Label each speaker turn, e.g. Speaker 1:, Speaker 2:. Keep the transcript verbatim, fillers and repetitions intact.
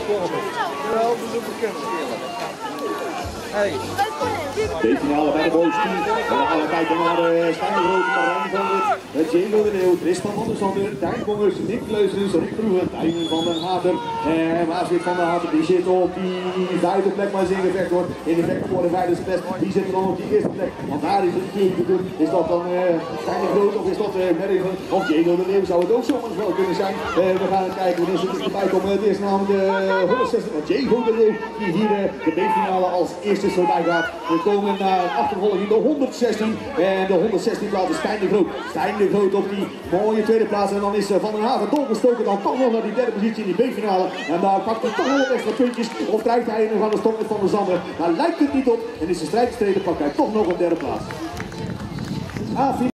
Speaker 1: Wel, dat is ook bekend. Hey.
Speaker 2: B-finale bij de boys team. En dan gaan we kijken naar de Stijn de Groot, Marijn van het Django de Leeuw, Tristan van der Sander, Tijn Bongers, Nick Leusens, Rick Proeven, Tijn van der Hater en Maaswit van der Hater. Die zit op die vijfde plek, maar is in gevecht wordt. In gevecht voor de vijfde plek. Die zit dan op die eerste plek. Want daar is het natuurlijk te doen. Is dat dan uh, Stijn de Groot of is dat uh, Merrie van of Django de Leeuw? Zou het ook zomaar wel kunnen zijn. Uh, we gaan het kijken wanneer ze erbij komen. Het is namelijk de uh, honderdzestig van Django de Leeuw die hier uh, de B-finale als eerste voorbij gaat. We komen naar achtervolging de honderdzestien en de honderdzestien plaats is Stijn de Groot. Stijn de Groot op die mooie tweede plaats en dan is uh, Van den Hagen doorgestoken dan toch nog naar die derde positie in die B-finale. En daar pakt hij toch nog wat extra puntjes of krijgt hij nog aan de stok met Van der Zander. Maar lijkt het niet op en is de strijd gestreden, pakt hij toch nog een derde plaats.